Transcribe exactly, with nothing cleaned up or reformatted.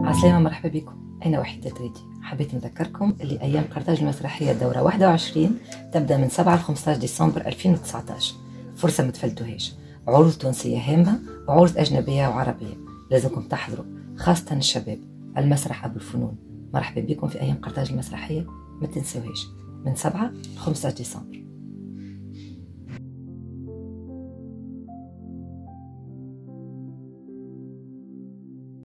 عسلامة، مرحبا بكم. أنا وحيدة تريدي. حبيت نذكركم اللي أيام قرطاج المسرحية الدورة واحد وعشرين تبدأ من سبعة ل خمسطاش ديسمبر ألفين وتسعطاش. فرصة ما تفلتوهاش. عروض تونسية هامة وعروض أجنبية وعربية، لازمكم تحضروا، خاصة الشباب. المسرح أبو الفنون. مرحبا بكم في أيام قرطاج المسرحية، ما تنسوهاش، من سبعة ل خمسطاش ديسمبر.